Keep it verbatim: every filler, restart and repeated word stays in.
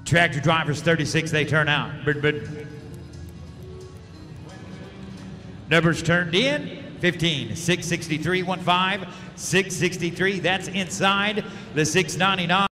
Tractor drivers thirty-six, they turn out. Bird, bird. Numbers turned in, fifteen, six sixty-three, one five, six sixty-three. That's inside the six ninety-nine.